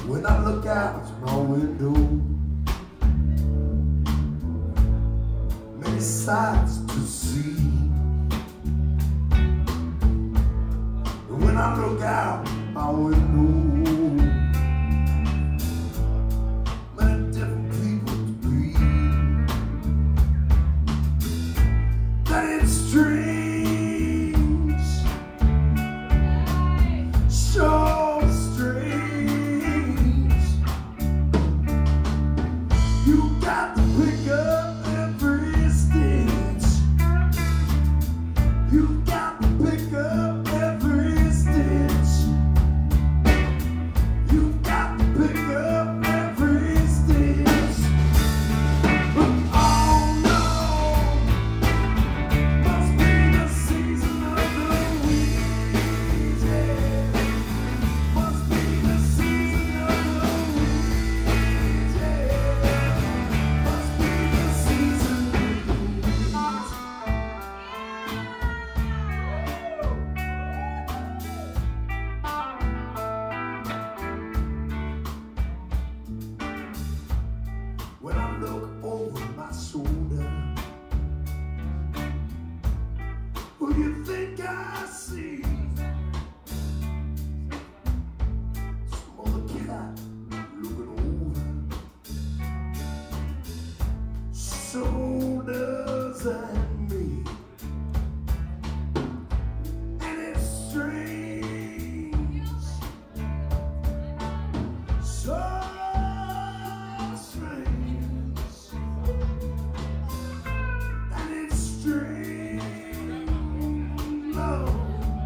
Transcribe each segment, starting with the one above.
When I look out my window, many sights to see. And when I look out my window, many different people to be. That it's strange, so strange. You got to pick up every stitch. You got to pick up every stitch. You got to pick up every stitch. But oh no, must be the season of the weeds, yeah. Must be the season of the weeds, yeah. Must be the season of the weeds. When I look over my shoulder, who do you think I see? Some other cat looking over shoulders at me. And it's strange, so strange. And it's strange, love.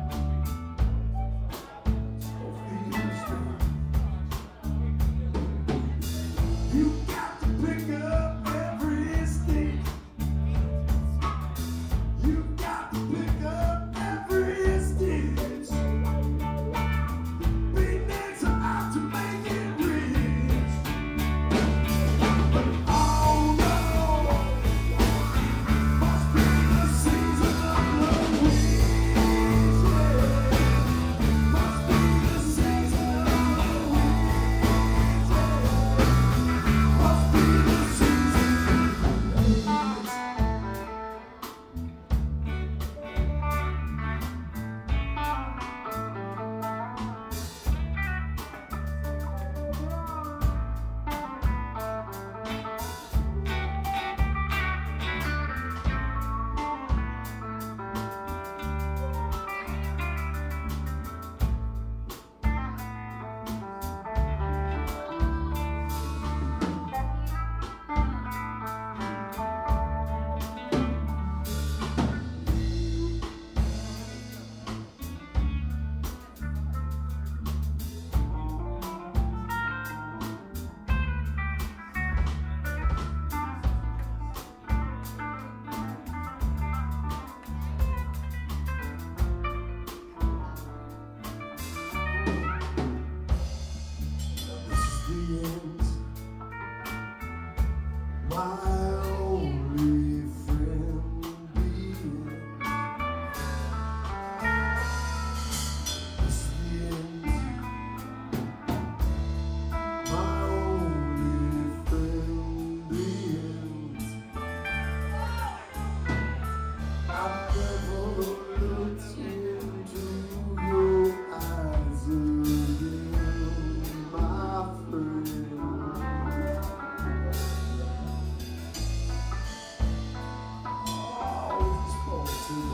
So feels good. You got to pick up every stick. You got to pick up every stitch. Beatniks are out to make it rich. But oh no, must be the season of the weeds, yeah. Must be the season of the weeds, yeah. Must be the season of the weeds. This is the end, my only friend, the end. This is the end, my only friend, the end. I've never looked into your eyes again, my friend. Always spoke to the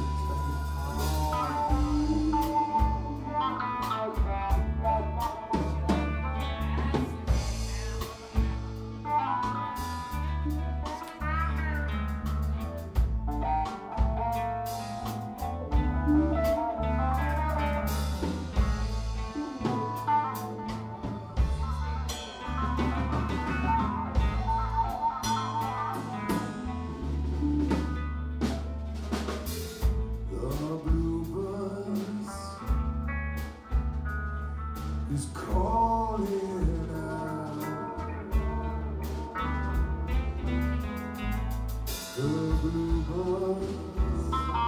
bluebirds is calling out. The bluebirds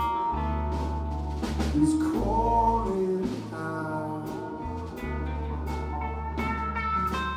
is calling out.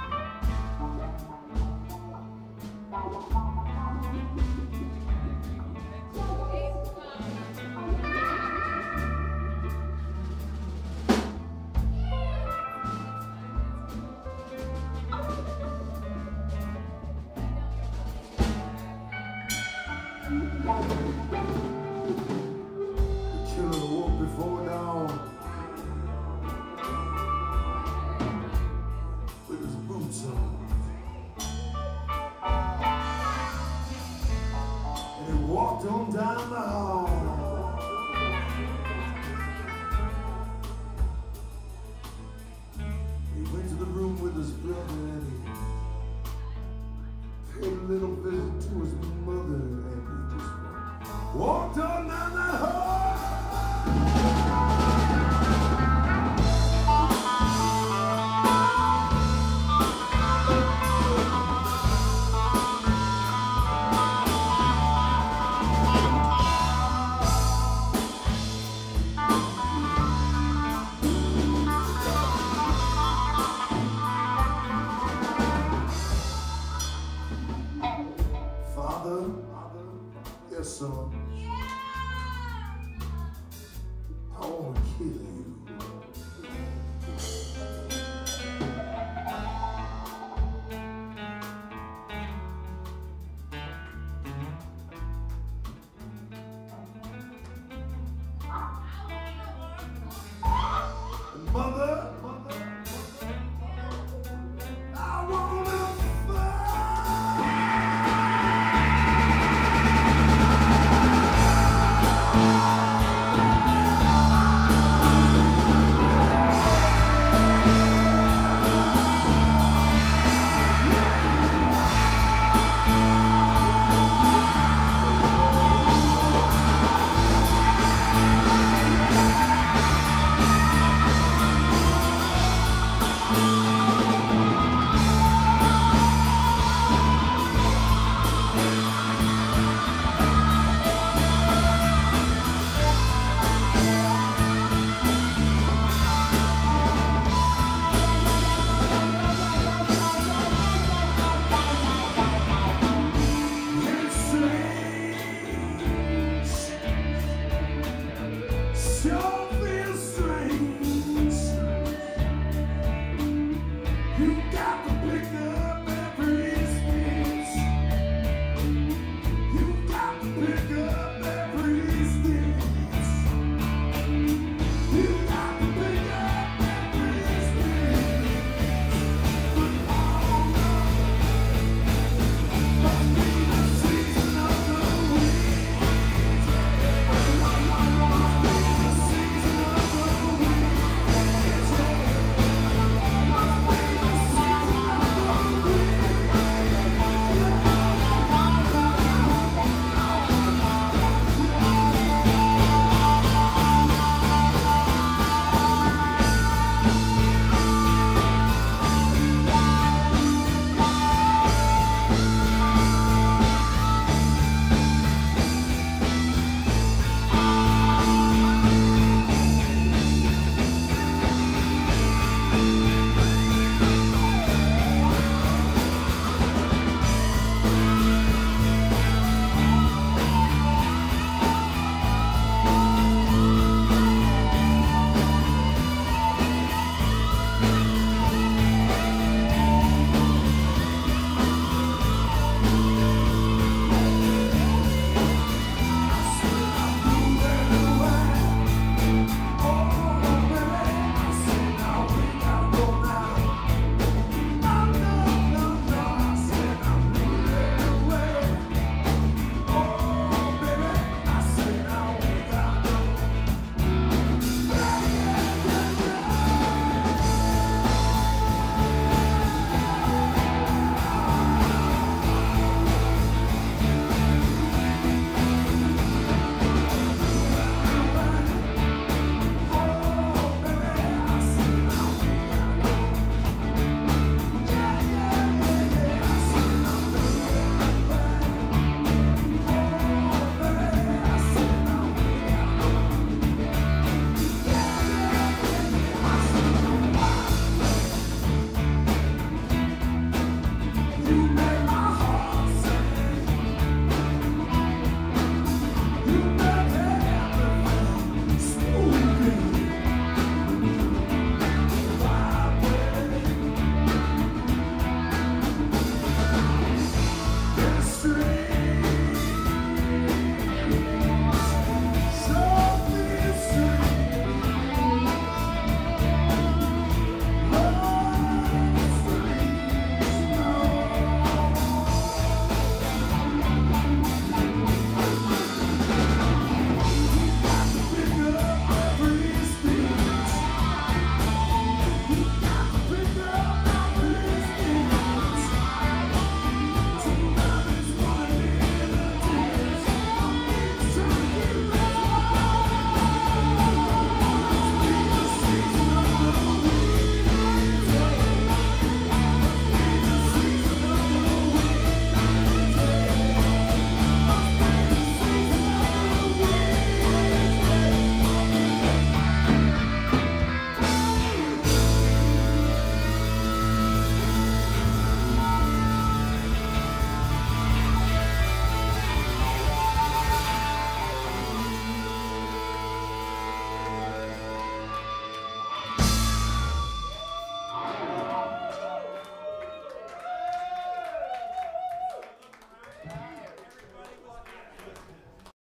You got